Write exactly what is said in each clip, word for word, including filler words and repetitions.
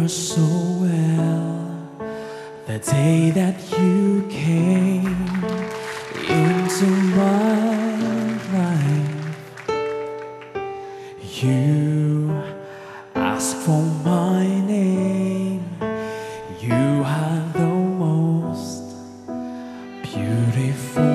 so well the day that you came into my life. You asked for my name. You had the most beautiful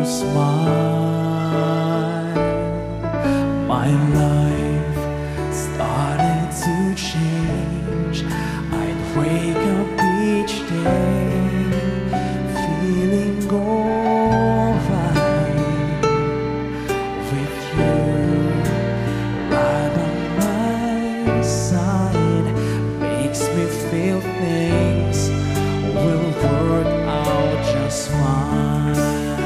smile. My life started to change. I'd wake up each day feeling alright with you right by my side. Makes me feel things will work out just fine.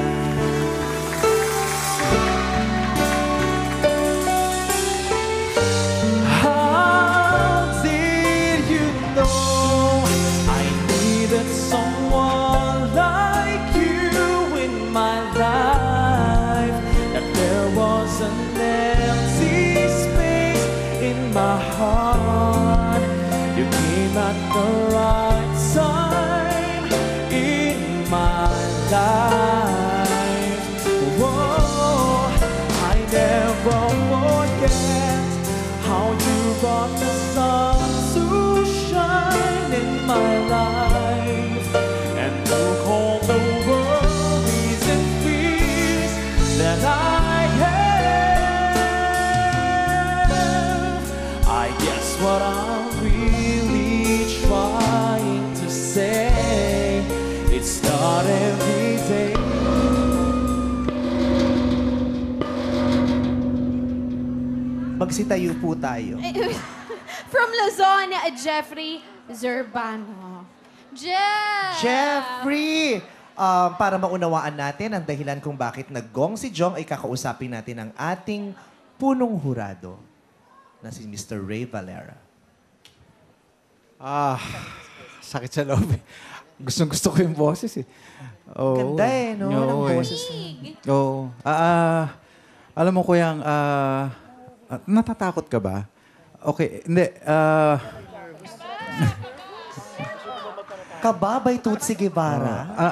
How did you know I needed someone like you in my life? That there was an empty space in my heart. You came at the right time in my life. Whoa, I never forget how you brought the sun to shine in my life and took all the worries and fears that I have. I guess what I'm really trying to say, it's not every day. Magsitayo po tayo. From Luzon, Jeffrey Zerbano. Jeff! Jeffrey! Um, para maunawaan natin ang dahilan kung bakit naggong si Jong, ay kakausapin natin ang ating punong hurado na si Mister Ray Valera. Ah, sakit sa loob eh. Gustong gusto ko yung boses eh. Oo. Ganda eh, no? Oo, ng eh. boses mo. Oo. Ah, ah, alam mo kuyang, ah, ah, natatakot ka ba? Okay, hindi. Ah, Kababay Tutsi Guevara. ah,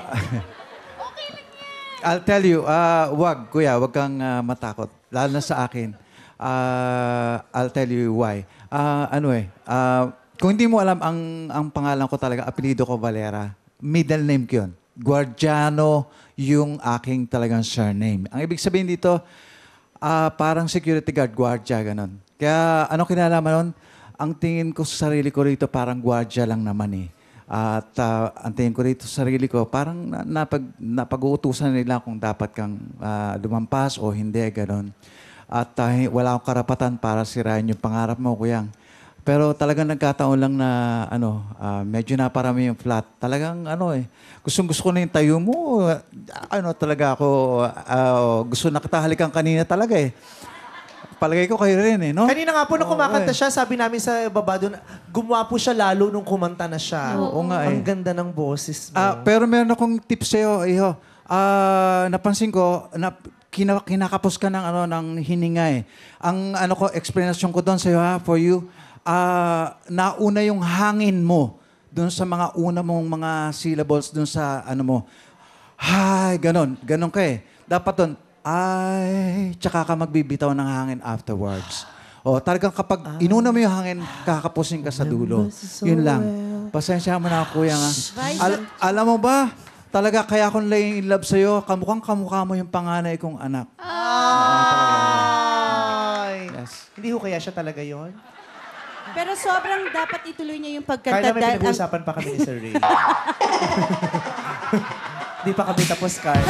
I'll tell you, ah, wag, kuya, wag kang ah, matakot. Lalo na sa akin. Ah, I'll tell you why. Ah, ano eh, ah, kung hindi mo alam ang ang pangalan ko talaga, apelyido ko Valera. Middle name ko yun. Guardiano yung aking talagang surname. Ang ibig sabihin dito, ah, parang security guard, guardia, ganun. Kaya ano kinalaman nun? Ang tingin ko sa sarili ko rito parang guardia lang naman eh. At ah, ang tingin ko rito sa sarili ko, parang na- napag, napag-uutusan nila kung dapat kang ah, lumampas o hindi, ganun. At ah, wala akong karapatan para sirain yung pangarap mo, kuyang. Pero talagang nagkataon lang na ano, ah, medyo naparami yung flat. Talagang ano eh, gustong gusto ko na yung tayo mo. ah, Ano talaga ako, ah, gusto na kita halikan kanina talaga eh. Palagay ko kayo rin eh, no? Kanina nga po nung Oo, kumakanta eh. siya, sabi namin sa baba doon, gumawa po siya lalo nung kumanta na siya. Oo nga eh. Ang ganda ng boses mo. Ah, pero meron akong tips sa'yo, iho. Ah, napansin ko, na, kina, kinakapos ka ng, ano, ng hininga eh. Ang ano ko, explanation ko doon sa'yo ha, for you, ah, nauna yung hangin mo doon sa mga una mong mga syllables doon sa ano mo. Hay, ganon. Ganon ka eh. Dapat doon, ay, tsaka ka magbibitaw ng hangin afterwards. O, talagang kapag inuna mo yung hangin, kakapusin ka sa dulo. Yun lang. Pasensya mo na, kuya nga. Al- alam mo ba, talaga kaya akong laying in love sa'yo, kamukhang kamukha mo yung panganay kong anak. Ay! Yes. Hindi ho kaya siya talaga yon? Pero sobrang dapat ituloy niya yung Kaya pagkanta. may dahil ang- pinag-uusapan pa kami ni Sir Ray. Hindi pa kami tapos, Carl.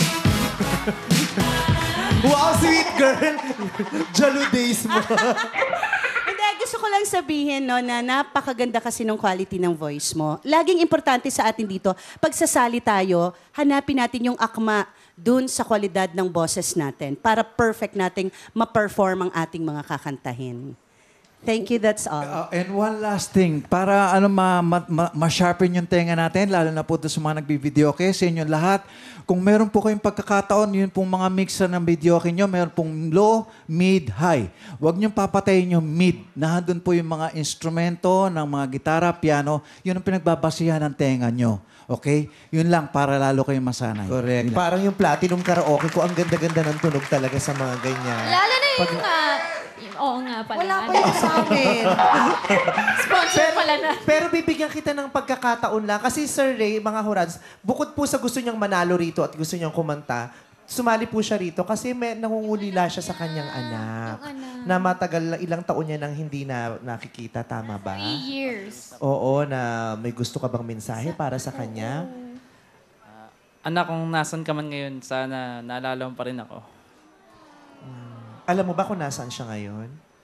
Wow, sweet girl! Jalo days mo. Hindi, gusto ko lang sabihin no, na napakaganda kasi ng quality ng voice mo. Laging importante sa atin dito, pagsasali tayo, hanapin natin yung akma dun sa kwalidad ng boses natin para perfect nating ma-perform ang ating mga kakantahin. Thank you, that's all. Uh, and one last thing, para ano ma, ma, ma, ma-sharpen yung tenga natin, lalo na po doon sa mga nagbi-video okay, sa inyo lahat. Kung meron po kayong pagkakataon, yun pong mga mixer ng video okay nyo, meron pong low, mid, high. Huwag niyong papatayin yung mid. Nandun po yung mga instrumento ng mga gitara, piano, yun ang pinagbabasihan ng tenga nyo. Okay? Yun lang, para lalo kayong masanay. Correct. Yun lang. Parang yung platinum karaoke ko, ang ganda-ganda ng tunog talaga sa mga ganyan. Lalo na yung, ah, yung- oo nga pala. Wala pa ano. yun sa amin. Sponsor pala na. Pero bibigyan kita ng pagkakataon lang. Kasi Sir Ray, mga Horads, bukod po sa gusto niyang manalo rito at gusto niyang kumanta, sumali po siya rito kasi may nangungulila siya sa kanyang anak. Yung anak. Na matagal na ilang taon niya nang hindi na nakikita. Tama ba? Three years. Oo, na may gusto ka bang mensahe para sa kanya? Anak, kung nasan ka man ngayon, sana naalala mo pa rin ako. Alam mo ba kung nasaan siya ngayon?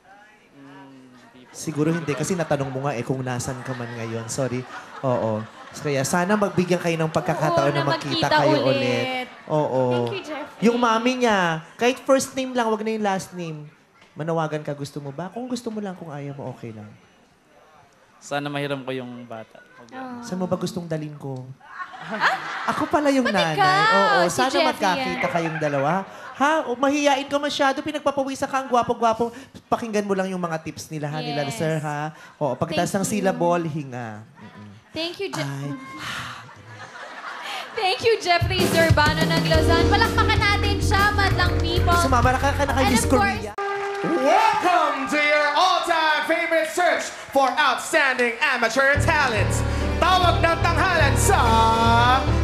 Siguro hindi kasi natanong mo nga eh kung nasan ka man ngayon. Sorry. Oo. Kaya sana magbigyan kayo ng pagkakataon Oo, na na magkita magkita kayo ulit. ulit. Oo. Thank you, Jeffrey. Yung mami niya, kahit first name lang, wag na yung last name. Manawagan ka, gusto mo ba? Kung gusto mo lang, kung ayaw mo, okay lang. Sana mahiram ko yung bata. Saan mo ba gustong dalin ko? Ako pala yung nanay. ikaw, Oo, si sana Jeffrey magkakita yan. kayong dalawa. Ha? O, mahiyain ka masyado. Pinagpapawisan ka ang gwapo-gwapo. Pakinggan mo lang yung mga tips nila, ha? Nila, Yes. sir, ha? Oo, pagkatapos ng Thank you. syllable, hinga. Mm-mm. Thank you, Je- Ay, Thank you, Jeffrey Zurbano ng Luzon. Palakpakan natin siya, madlang people. sumama na ka, ka na kay And Miss of course- Korea. Welcome to your all-time favorite search for outstanding amateur talent. Tawag ng tanghalan sa